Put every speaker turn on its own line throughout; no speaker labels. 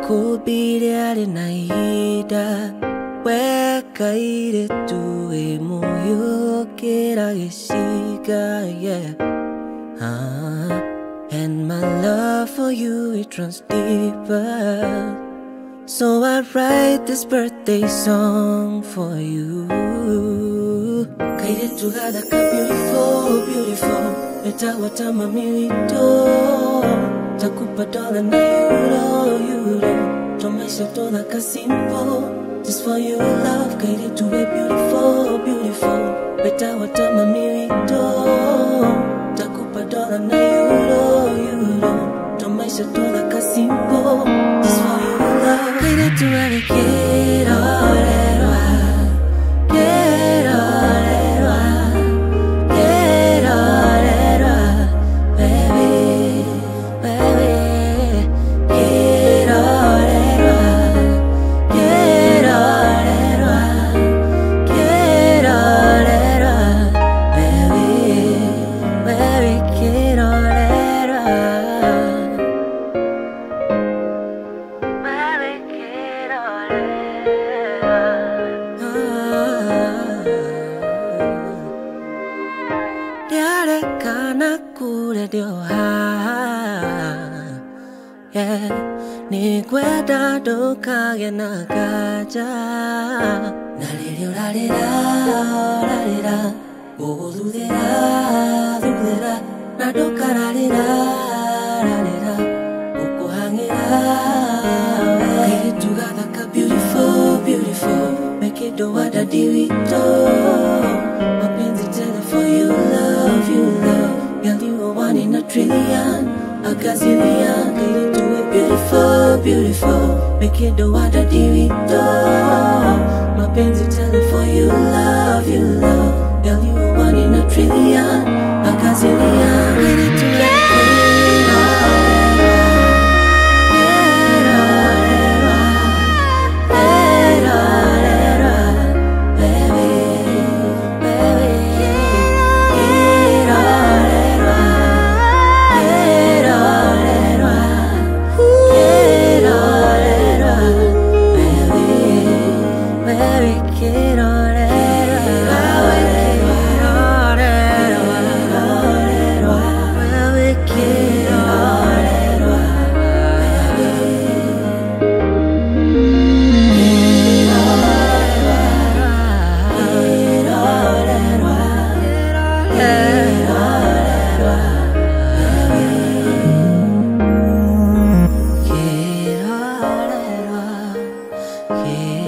could be there in Aida, where kaire tu e moyo kera geshika, yeah. And my love for you, it runs deeper. So I write this birthday song for you. Kaire tu gadaka beautiful, beautiful. Beta watama milito. Takupa dola na euro. Tomaisha tola ka simple. Just for you love, kaire tu e beautiful, beautiful. Beta watama milito. Takupa dola na euro. Tomaisha tola ka simple. Just for you love, kaire tu e Kírorerwa. Kírorerwa. Kírorerwa. Baby, baby. Kírorerwa. Kírorerwa. Kírorerwa. Baby, baby. Kírorerwa. Baby, Kírorerwa. Diare kana kure dioha, yeah. Ni kweda doka gena kaja. Nalilio lalira, lalira. Oh ludera, ludera. Na doka lalira, lalira. Oko hangira. Kaire tu gadaka beautiful, beautiful. Make it do what I diwito. Mapenzi tele for you love, you love. Girl, you are one in a trillion, a gazillion. Kaire tu it beautiful, beautiful. Make it do what I diwito. Mapenzi tele for you love, you love. Girl, you are one in a trillion, a gazillion. Kaire tu it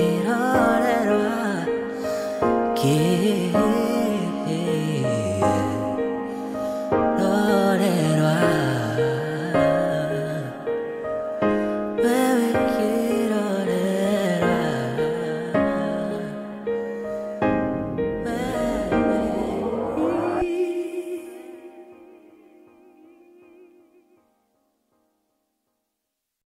Kírorerwa.